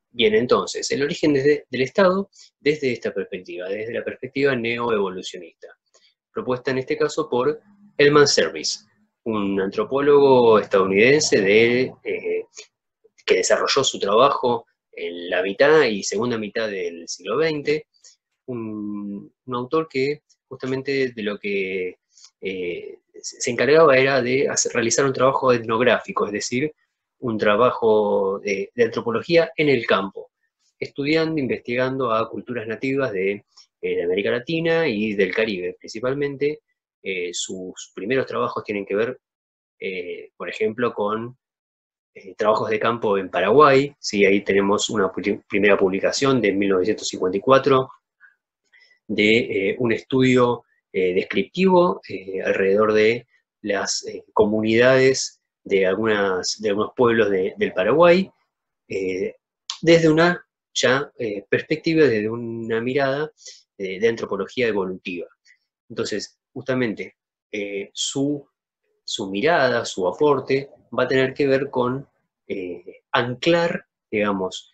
Bien, entonces, el origen del Estado desde esta perspectiva, desde la perspectiva neoevolucionista, propuesta en este caso por Elman Service, un antropólogo estadounidense que desarrolló su trabajo en la mitad y segunda mitad del siglo XX, un autor que justamente de lo que se encargaba era de realizar un trabajo etnográfico, es decir, un trabajo de antropología en el campo, estudiando, investigando a culturas nativas de América Latina y del Caribe principalmente. Sus primeros trabajos tienen que ver, por ejemplo, con trabajos de campo en Paraguay. ¿Sí? Ahí tenemos una primera publicación de 1954 de un estudio descriptivo alrededor de las comunidades de algunos pueblos del Paraguay, desde una perspectiva, desde una mirada de antropología evolutiva. Entonces, justamente, su mirada, su aporte, va a tener que ver con anclar, digamos,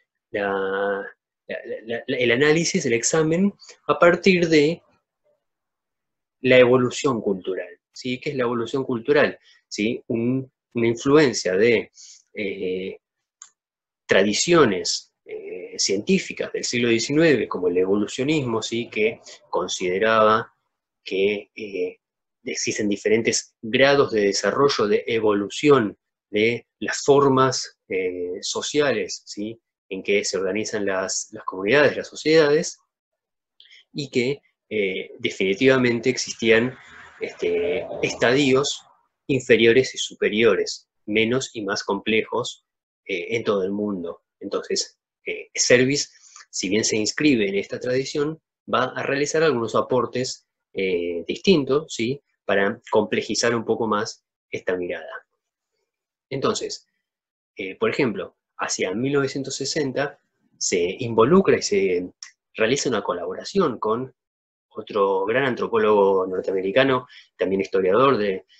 el análisis, el examen, a partir de la evolución cultural. ¿Sí? ¿Qué es la evolución cultural? ¿Sí? Una influencia de tradiciones científicas del siglo XIX, como el evolucionismo, ¿sí? Que consideraba que existen diferentes grados de desarrollo, de evolución de las formas sociales, ¿sí? En que se organizan las comunidades, las sociedades, y que definitivamente existían estadios inferiores y superiores, menos y más complejos en todo el mundo. Entonces, Service, si bien se inscribe en esta tradición, va a realizar algunos aportes distintos, ¿sí? Para complejizar un poco más esta mirada. Entonces, por ejemplo, hacia 1960 se involucra y se realiza una colaboración con otro gran antropólogo norteamericano, también historiador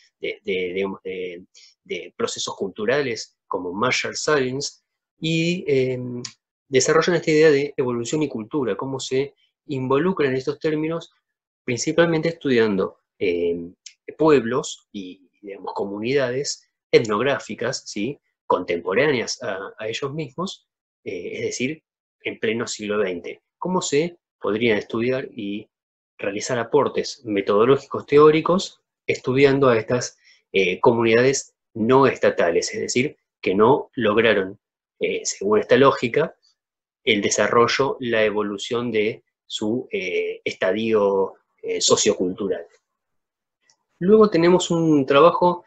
de procesos culturales, como Marshall Salins, y desarrollan esta idea de evolución y cultura, cómo se involucran estos términos, principalmente estudiando pueblos y, digamos, comunidades etnográficas, ¿sí? Contemporáneas a ellos mismos, es decir, en pleno siglo XX. ¿Cómo se podrían estudiar y realizar aportes metodológicos teóricos estudiando a estas comunidades no estatales, es decir, que no lograron, según esta lógica, el desarrollo, la evolución de su estadio sociocultural? Luego tenemos un trabajo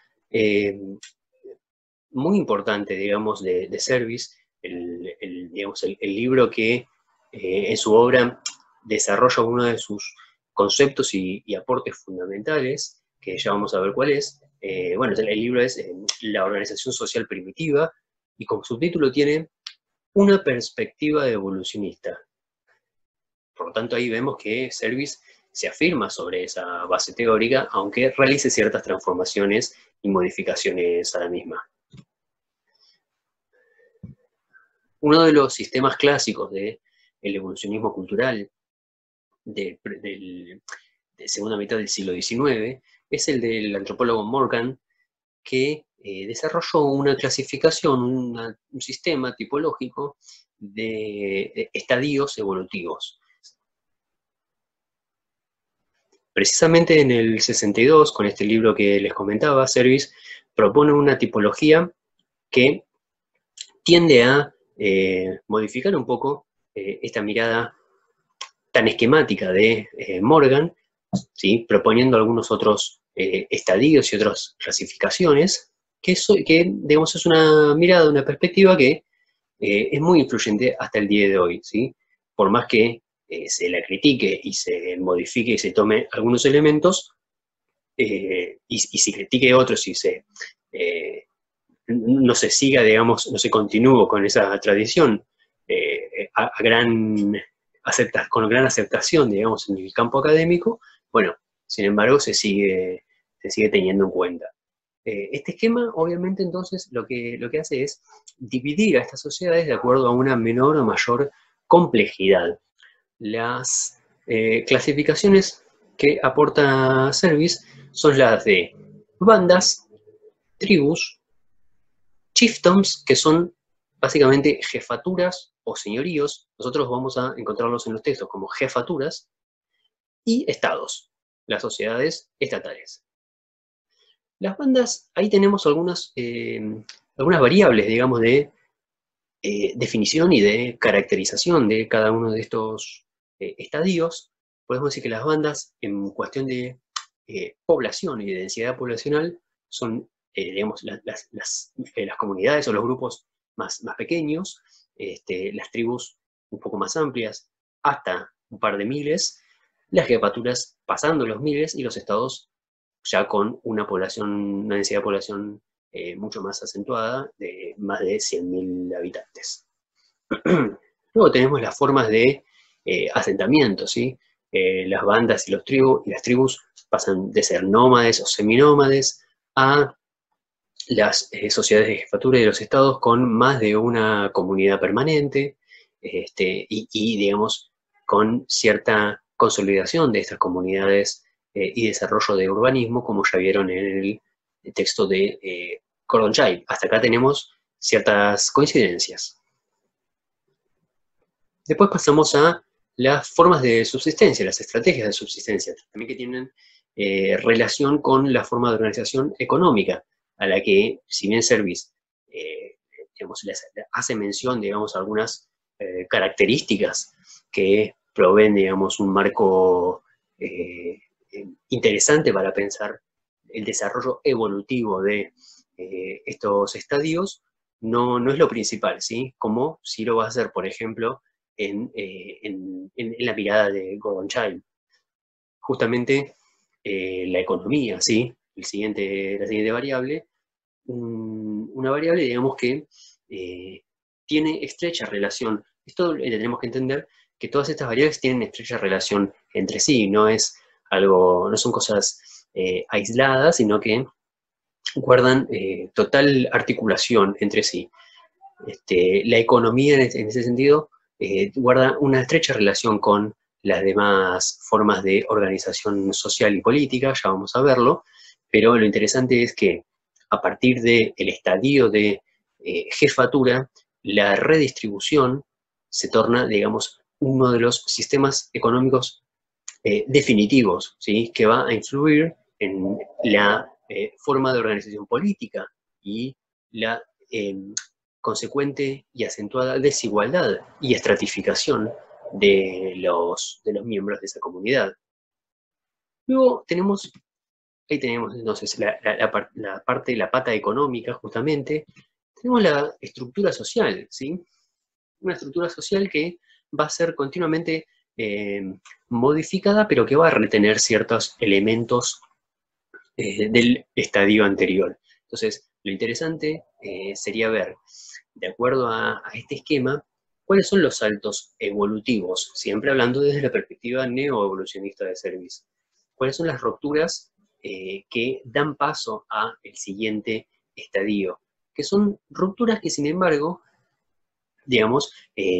muy importante, digamos, de Service, digamos, el libro que en su obra desarrolla uno de sus conceptos y aportes fundamentales, que ya vamos a ver cuál es. Bueno, el libro es La organización social primitiva, y como subtítulo tiene Una perspectiva evolucionista. Por lo tanto, ahí vemos que Service se afirma sobre esa base teórica, aunque realice ciertas transformaciones y modificaciones a la misma. Uno de los sistemas clásicos del evolucionismo cultural de segunda mitad del siglo XIX es el del antropólogo Morgan, que desarrolló una clasificación, un sistema tipológico de estadios evolutivos. Precisamente en el 62, con este libro que les comentaba, Service propone una tipología que tiende a modificar un poco esta mirada tan esquemática de Morgan, ¿sí? Proponiendo algunos otros estadios y otras clasificaciones, que digamos, es una mirada, una perspectiva que es muy influyente hasta el día de hoy, ¿sí? Por más que se la critique y se modifique y se tome algunos elementos, y se critique otros y no se siga, digamos, no se continúe con esa tradición con gran aceptación, digamos, en el campo académico, bueno, sin embargo, se sigue teniendo en cuenta. Este esquema, obviamente, entonces, lo que hace es dividir a estas sociedades de acuerdo a una menor o mayor complejidad. Las clasificaciones que aporta Service son las de bandas, tribus, chiefdoms, que son básicamente jefaturas o señoríos. Nosotros vamos a encontrarlos en los textos como jefaturas, y estados, las sociedades estatales. Las bandas, ahí tenemos algunas variables, digamos, de definición y de caracterización de cada uno de estos estadios. Podemos decir que las bandas, en cuestión de población y de densidad poblacional, son, digamos, las comunidades o los grupos más pequeños, las tribus un poco más amplias, hasta un par de miles, las jefaturas pasando los miles y los estados ya con una densidad de población mucho más acentuada, de más de 100.000 habitantes. Luego tenemos las formas de asentamiento, ¿sí? Las bandas y las tribus pasan de ser nómades o seminómades a las sociedades de jefatura de los estados con más de una comunidad permanente y, digamos, con cierta consolidación de estas comunidades y desarrollo de urbanismo, como ya vieron en el texto de Gordon Childe. Hasta acá tenemos ciertas coincidencias. Después pasamos a las formas de subsistencia, las estrategias de subsistencia, también que tienen relación con la forma de organización económica, a la que, si bien Service digamos, hace mención, digamos, algunas características que proveen, digamos, un marco interesante para pensar el desarrollo evolutivo de estos estadios, no es lo principal, ¿sí? Como si lo va a hacer, por ejemplo, en la mirada de Gordon Childe. Justamente la economía, ¿sí? La siguiente variable, una variable, digamos, que tiene estrecha relación. Esto tenemos que entender que todas estas variables tienen estrecha relación entre sí, no son cosas aisladas, sino que guardan total articulación entre sí. La economía en ese sentido guarda una estrecha relación con las demás formas de organización social y política, ya vamos a verlo, pero lo interesante es que a partir del estadio de jefatura, la redistribución se torna, digamos, uno de los sistemas económicos definitivos, ¿sí? Que va a influir en la forma de organización política y la consecuente y acentuada desigualdad y estratificación de los miembros de esa comunidad. Luego ahí tenemos entonces la pata económica, justamente. Tenemos la estructura social, ¿sí? Una estructura social que va a ser continuamente modificada, pero que va a retener ciertos elementos del estadio anterior. Entonces, lo interesante sería ver, de acuerdo a este esquema, cuáles son los saltos evolutivos, siempre hablando desde la perspectiva neoevolucionista de Service. Cuáles son las rupturas que dan paso al siguiente estadio, que son rupturas que, sin embargo, digamos,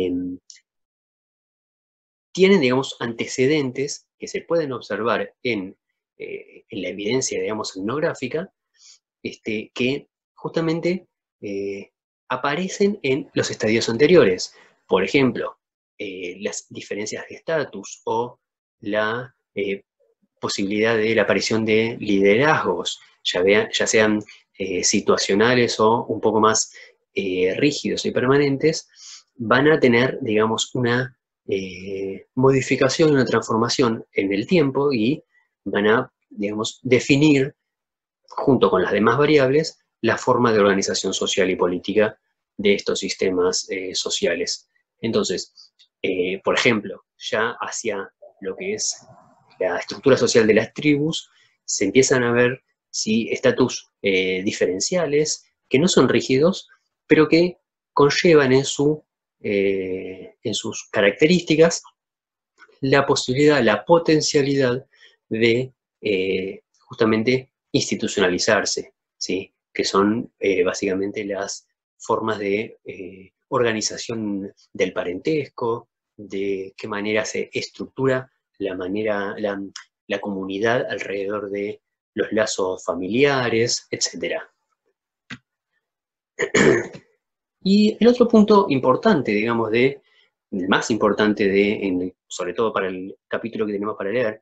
tienen, digamos, antecedentes que se pueden observar en la evidencia, digamos, etnográfica, que justamente aparecen en los estadios anteriores. Por ejemplo, las diferencias de estatus o la posibilidad de la aparición de liderazgos, ya sean situacionales o un poco más rígidos y permanentes, van a tener, digamos, una modificación, una transformación en el tiempo y van a, digamos, definir, junto con las demás variables, la forma de organización social y política de estos sistemas sociales. Entonces, por ejemplo, ya hacia lo que es la estructura social de las tribus, se empiezan a ver estatus diferenciales que no son rígidos, pero que conllevan en sus características la posibilidad, la potencialidad de justamente institucionalizarse. ¿sí? Que son básicamente las formas de organización del parentesco, de qué manera se estructura la comunidad alrededor de los lazos familiares, etc. Y el otro punto importante, digamos, el más importante, sobre todo para el capítulo que tenemos para leer,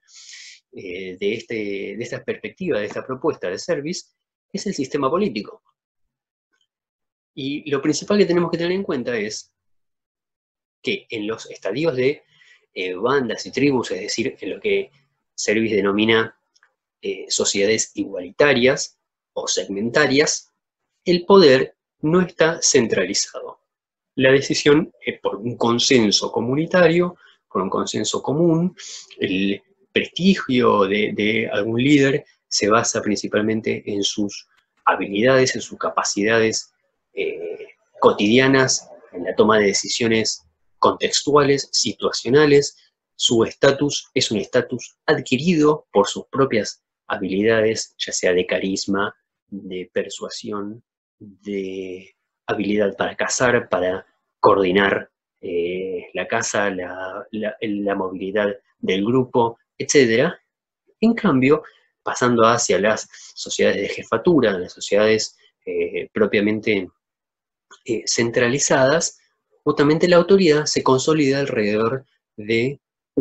de esta perspectiva, de esta propuesta de Service, es el sistema político. Y lo principal que tenemos que tener en cuenta es que en los estadios de bandas y tribus, es decir, en lo que Service denomina sociedades igualitarias o segmentarias, el poder no está centralizado. La decisión es por un consenso comunitario, por un consenso común. El prestigio de algún líder se basa principalmente en sus habilidades, en sus capacidades cotidianas, en la toma de decisiones contextuales, situacionales. Su estatus es un estatus adquirido por sus propias habilidades, ya sea de carisma, de persuasión, de habilidad para cazar, para coordinar la caza, la movilidad del grupo, etc. En cambio, pasando hacia las sociedades de jefatura, las sociedades propiamente centralizadas, justamente la autoridad se consolida alrededor de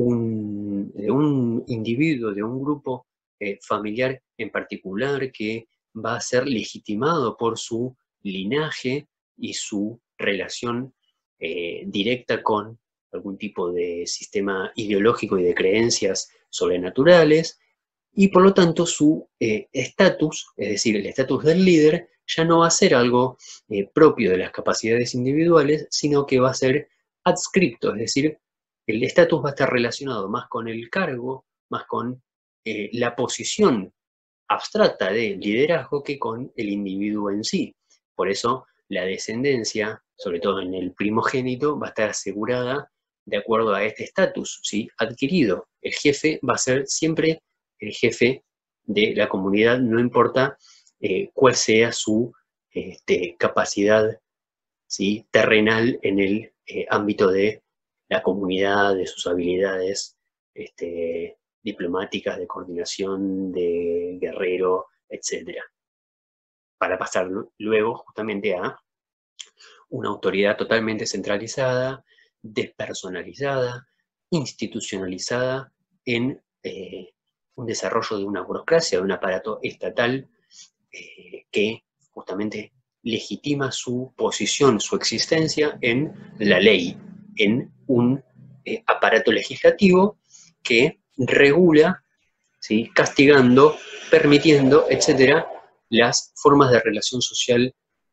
un individuo, de un grupo familiar en particular que va a ser legitimado por su linaje y su relación directa con algún tipo de sistema ideológico y de creencias sobrenaturales, y por lo tanto su estatus, es decir, el estatus del líder, ya no va a ser algo propio de las capacidades individuales, sino que va a ser adscripto, es decir, el estatus va a estar relacionado más con el cargo, más con la posición abstracta de liderazgo que con el individuo en sí. Por eso la descendencia, sobre todo en el primogénito, va a estar asegurada de acuerdo a este estatus, ¿sí? Adquirido. El jefe va a ser siempre el jefe de la comunidad, no importa cuál sea su capacidad, ¿sí? Terrenal en el ámbito de la comunidad, de sus habilidades diplomáticas, de coordinación, de guerrero, etc. Para pasar luego justamente a una autoridad totalmente centralizada, despersonalizada, institucionalizada en un desarrollo de una burocracia, de un aparato estatal que justamente legitima su posición, su existencia en la ley, en un aparato legislativo que regula, ¿sí? Castigando, permitiendo, etcétera, las formas de relación social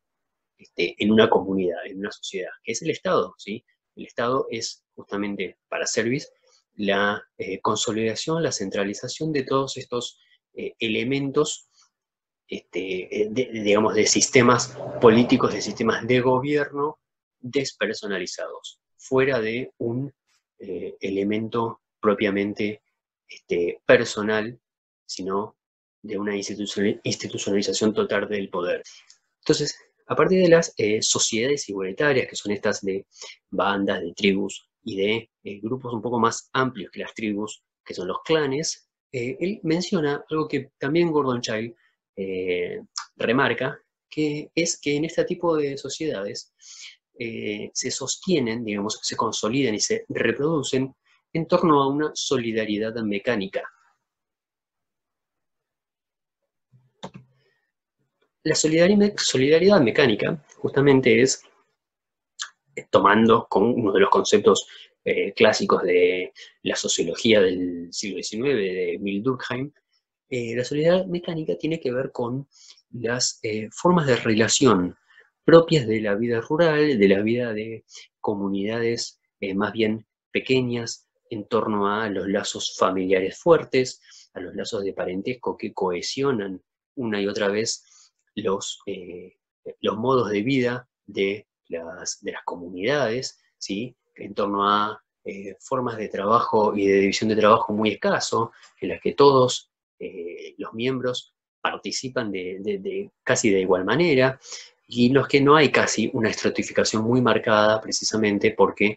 en una comunidad, en una sociedad, que es el Estado, ¿sí? El Estado es justamente para Service la consolidación, la centralización de todos estos elementos, digamos, de sistemas políticos, de sistemas de gobierno despersonalizados, fuera de un elemento propiamente personal, sino de una institucionalización total del poder. Entonces, a partir de las sociedades igualitarias, que son estas de bandas, de tribus y de grupos un poco más amplios que las tribus, que son los clanes, él menciona algo que también Gordon Childe remarca, que es que en este tipo de sociedades se sostienen, digamos, se consolidan y se reproducen en torno a una solidaridad mecánica. La solidaridad mecánica justamente es, tomando con uno de los conceptos clásicos de la sociología del siglo XIX, de Emile Durkheim, la solidaridad mecánica tiene que ver con las formas de relación propias de la vida rural, de la vida de comunidades más bien pequeñas, en torno a los lazos familiares fuertes, a los lazos de parentesco que cohesionan una y otra vez los modos de vida de las comunidades, ¿sí? En torno a formas de trabajo y de división de trabajo muy escaso, en las que todos los miembros participan casi de igual manera, y en los que no hay casi una estratificación muy marcada, precisamente porque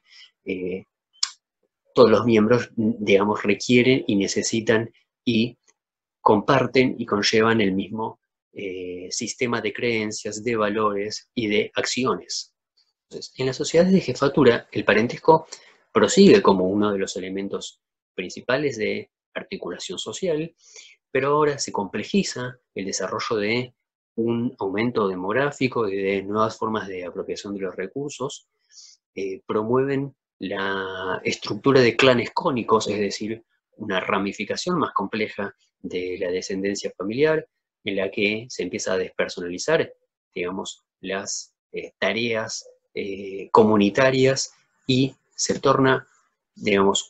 todos los miembros, digamos, requieren y necesitan y comparten y conllevan el mismo sistema de creencias, de valores y de acciones. Entonces, en las sociedades de jefatura, el parentesco prosigue como uno de los elementos principales de articulación social, pero ahora se complejiza el desarrollo de un aumento demográfico y de nuevas formas de apropiación de los recursos, promueven la estructura de clanes cónicos, es decir, una ramificación más compleja de la descendencia familiar, en la que se empieza a despersonalizar, digamos, las tareas comunitarias y se torna, digamos,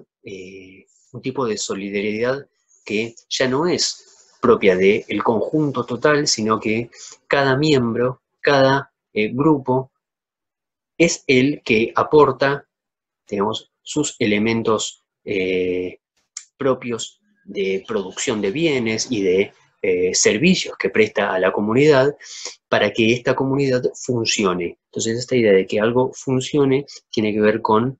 un tipo de solidaridad que ya no es propia del conjunto total, sino que cada miembro, cada grupo, es el que aporta, digamos, sus elementos propios de producción de bienes y de servicios que presta a la comunidad para que esta comunidad funcione. Entonces, esta idea de que algo funcione tiene que ver con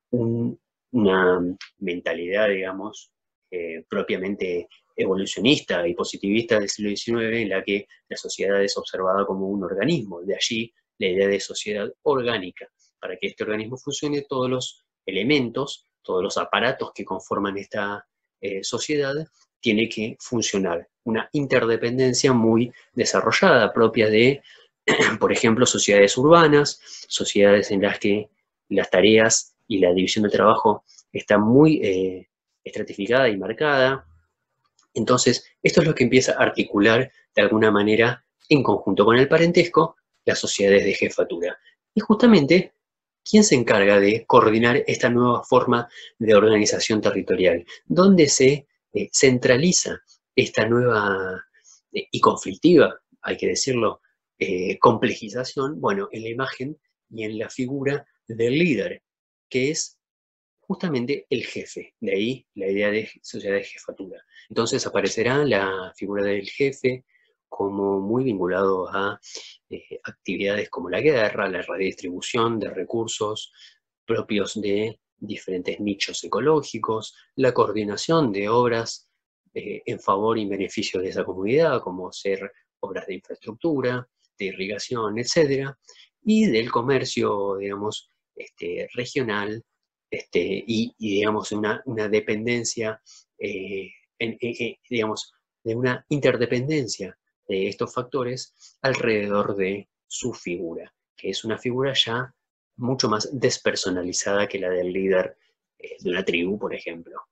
una mentalidad, digamos, propiamente evolucionista y positivista del siglo XIX, en la que la sociedad es observada como un organismo. De allí la idea de sociedad orgánica. Para que este organismo funcione, todos los elementos, todos los aparatos que conforman esta sociedad, tiene que funcionar. Una interdependencia muy desarrollada, propia de, por ejemplo, sociedades urbanas, sociedades en las que las tareas y la división del trabajo está muy estratificada y marcada. Entonces, esto es lo que empieza a articular de alguna manera, en conjunto con el parentesco, las sociedades de jefatura. Y justamente, ¿quién se encarga de coordinar esta nueva forma de organización territorial? ¿Dónde se centraliza esta nueva y conflictiva, hay que decirlo, complejización? Bueno, en la imagen y en la figura del líder, que es justamente el jefe, de ahí la idea de sociedad de jefatura. Entonces aparecerá la figura del jefe como muy vinculado a actividades como la guerra, la redistribución de recursos propios de diferentes nichos ecológicos, la coordinación de obras en favor y beneficio de esa comunidad, como ser obras de infraestructura, de irrigación, etcétera, y del comercio, digamos, regional, digamos, una dependencia, digamos, de una interdependencia de estos factores alrededor de su figura, que es una figura ya mucho más despersonalizada que la del líder de una tribu, por ejemplo.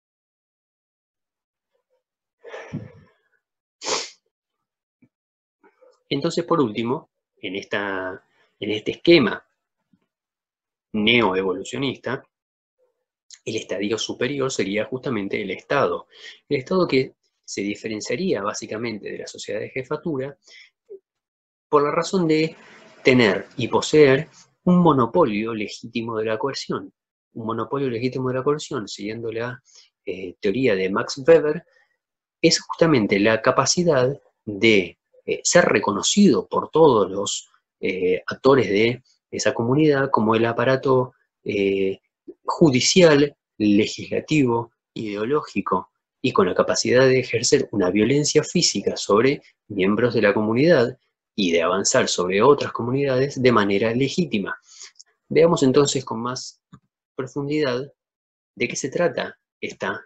Entonces, por último, en este esquema neoevolucionista, el estadio superior sería justamente el Estado. El Estado que se diferenciaría básicamente de la sociedad de jefatura por la razón de tener y poseer un monopolio legítimo de la coerción. Un monopolio legítimo de la coerción, siguiendo la teoría de Max Weber, es justamente la capacidad de ser reconocido por todos los actores de esa comunidad como el aparato judicial, legislativo, ideológico y con la capacidad de ejercer una violencia física sobre miembros de la comunidad y de avanzar sobre otras comunidades de manera legítima. Veamos entonces con más profundidad de qué se trata esta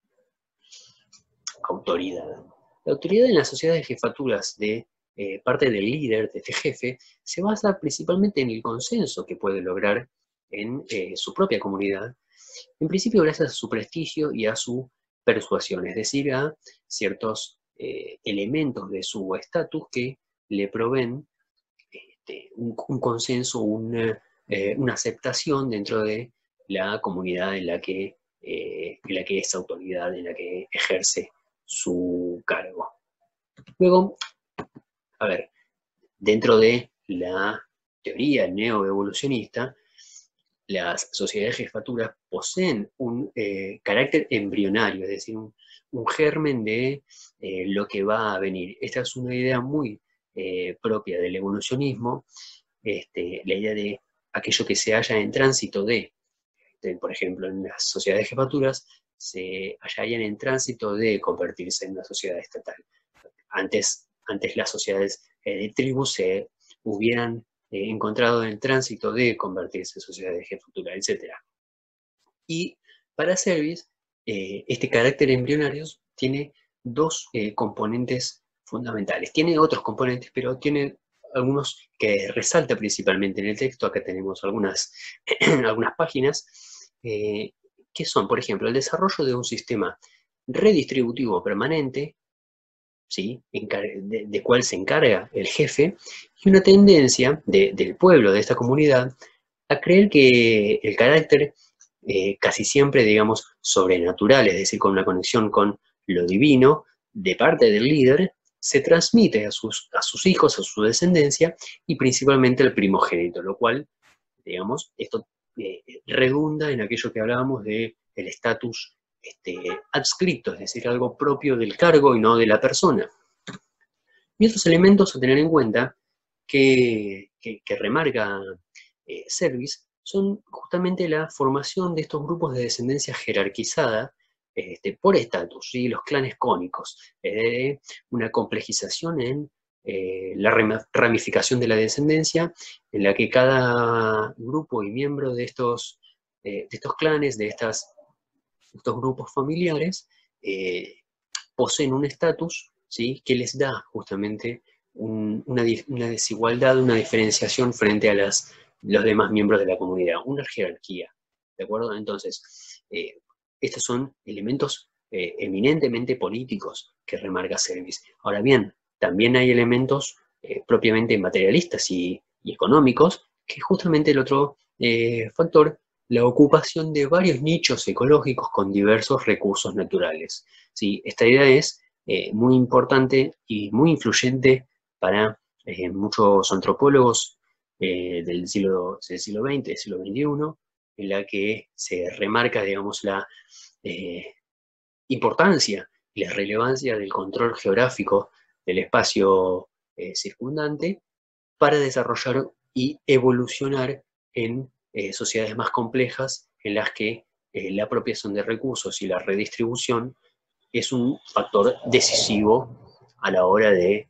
autoridad. La autoridad en las sociedades de jefaturas de parte del líder, de este jefe, se basa principalmente en el consenso que puede lograr en su propia comunidad, en principio gracias a su prestigio y a su persuasión, es decir, a ciertos elementos de su estatus que le proveen un consenso, una aceptación dentro de la comunidad en la que es autoridad, en la que ejerce su cargo. Luego, a ver, dentro de la teoría neoevolucionista, las sociedades jefaturas poseen un carácter embrionario, es decir, un germen de lo que va a venir. Esta es una idea muy propia del evolucionismo, la idea de aquello que se halla en tránsito por ejemplo, en las sociedades jefaturas, se hallarían en tránsito de convertirse en una sociedad estatal. Antes las sociedades de tribus se hubieran encontrado en el tránsito de convertirse en sociedades jefaturas, etc. Y para Service, este carácter embrionario tiene dos componentes fundamentales. Tiene otros componentes, pero tiene algunos que resalta principalmente en el texto. Acá tenemos algunas páginas, que son, por ejemplo, el desarrollo de un sistema redistributivo permanente, ¿sí? de cual se encarga el jefe, y una tendencia del pueblo, de esta comunidad, a creer que el carácter casi siempre, digamos, sobrenatural, es decir, con una conexión con lo divino, de parte del líder, se transmite a sus hijos, a su descendencia, y principalmente al primogénito, lo cual, digamos, esto redunda en aquello que hablábamos del estatus adscrito, es decir, algo propio del cargo y no de la persona. Y otros elementos a tener en cuenta que remarca Service son justamente la formación de estos grupos de descendencia jerarquizada por estatus, ¿sí? Los clanes cónicos, una complejización en la ramificación de la descendencia, en la que cada grupo y miembro de estos clanes, de estos grupos familiares, poseen un estatus, ¿sí? Que les da justamente una desigualdad, una diferenciación frente a los demás miembros de la comunidad, una jerarquía, ¿de acuerdo? Entonces, estos son elementos eminentemente políticos que remarca Service. Ahora bien, también hay elementos propiamente materialistas y económicos, que es justamente el otro factor, la ocupación de varios nichos ecológicos con diversos recursos naturales. ¿Sí? Esta idea es muy importante y muy influyente para muchos antropólogos del siglo XX, del siglo XXI, en la que se remarca, digamos, la importancia y la relevancia del control geográfico del espacio circundante para desarrollar y evolucionar en sociedades más complejas en las que la apropiación de recursos y la redistribución es un factor decisivo a la hora de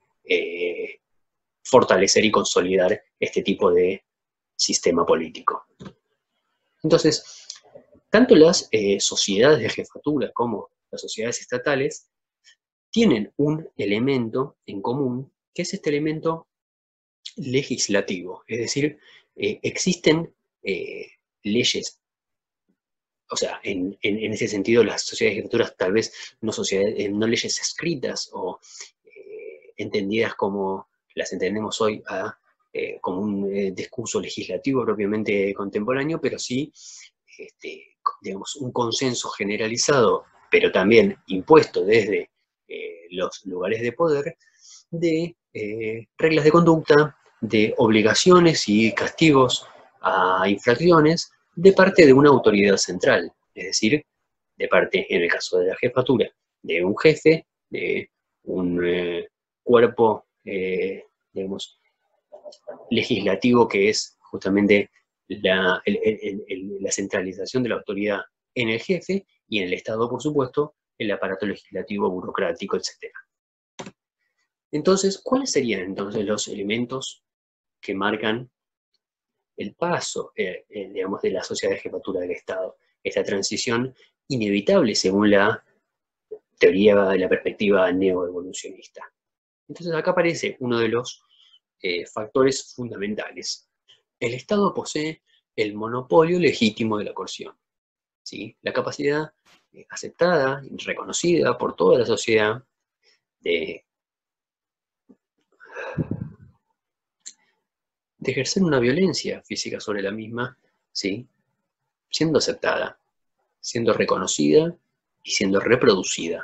fortalecer y consolidar este tipo de sistema político. Entonces, tanto las sociedades de jefatura como las sociedades estatales tienen un elemento en común, que es este elemento legislativo, es decir, existen leyes, o sea, en ese sentido las sociedades de jefaturas tal vez no leyes escritas o entendidas como las entendemos hoy como un discurso legislativo propiamente contemporáneo, pero sí, digamos, un consenso generalizado, pero también impuesto desde los lugares de poder, de reglas de conducta, de obligaciones y castigos a infracciones de parte de una autoridad central, es decir, de parte, en el caso de la jefatura, de un jefe, de un cuerpo, digamos, legislativo que es justamente la centralización de la autoridad en el jefe y en el Estado, por supuesto, el aparato legislativo, burocrático, etc. Entonces, ¿cuáles serían entonces los elementos que marcan el paso, digamos, de la sociedad de jefatura del Estado? Esta transición inevitable según la teoría de la perspectiva neoevolucionista. Entonces acá aparece uno de los factores fundamentales. El Estado posee el monopolio legítimo de la coerción, ¿sí? La capacidad aceptada y reconocida por toda la sociedad de ejercer una violencia física sobre la misma, ¿sí? Siendo aceptada, siendo reconocida y siendo reproducida.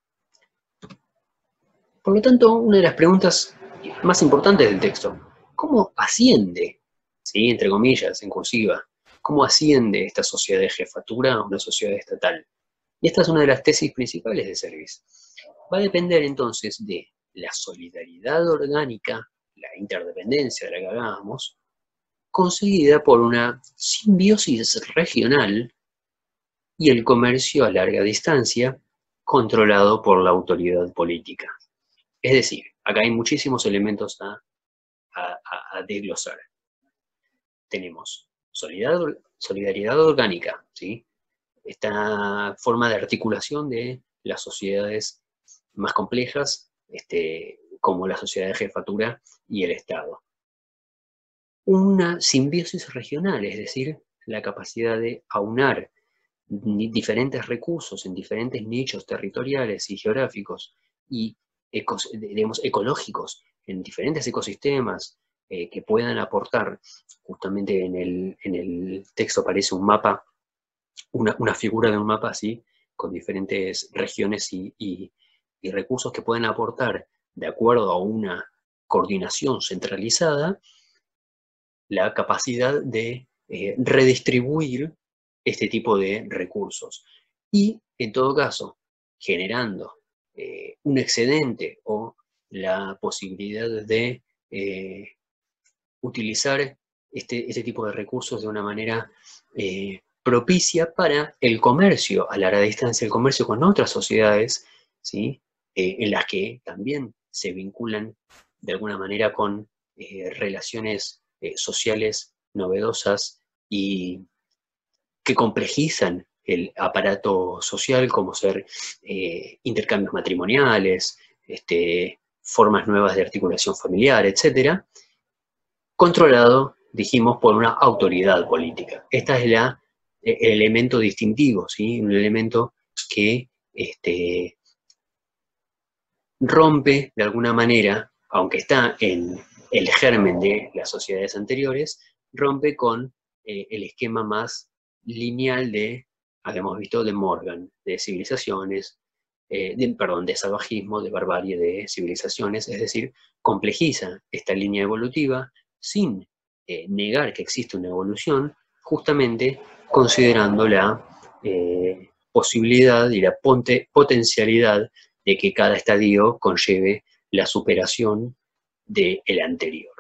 Por lo tanto, una de las preguntas más importantes del texto, ¿cómo asciende, ¿sí? Entre comillas, en cursiva, cómo asciende esta sociedad de jefatura a una sociedad estatal. Y esta es una de las tesis principales de Service. Va a depender entonces de la solidaridad orgánica, la interdependencia de la que hablábamos, conseguida por una simbiosis regional y el comercio a larga distancia controlado por la autoridad política. Es decir, acá hay muchísimos elementos a desglosar. Tenemos solidaridad orgánica, ¿sí? Esta forma de articulación de las sociedades más complejas, como la sociedad de jefatura y el Estado. Una simbiosis regional, es decir, la capacidad de aunar diferentes recursos en diferentes nichos territoriales y geográficos y digamos, ecológicos en diferentes ecosistemas que puedan aportar. Justamente en el texto aparece un mapa, una figura de un mapa así, con diferentes regiones y recursos que pueden aportar, de acuerdo a una coordinación centralizada, la capacidad de redistribuir este tipo de recursos. Y, en todo caso, generando un excedente o la posibilidad de utilizar este tipo de recursos de una manera propicia para el comercio a larga distancia, el comercio con otras sociedades, ¿sí? En las que también se vinculan de alguna manera con relaciones sociales novedosas y que complejizan el aparato social, como ser intercambios matrimoniales, formas nuevas de articulación familiar, etc., controlado, dijimos, por una autoridad política. Este es el elemento distintivo, ¿sí? Un elemento que rompe de alguna manera, aunque está en el germen de las sociedades anteriores, rompe con el esquema más lineal habíamos visto, de Morgan, de civilizaciones, de salvajismo, de barbarie de civilizaciones, es decir, complejiza esta línea evolutiva sin negar que existe una evolución, justamente considerando la posibilidad y la potencialidad de que cada estadio conlleve la superación del anterior.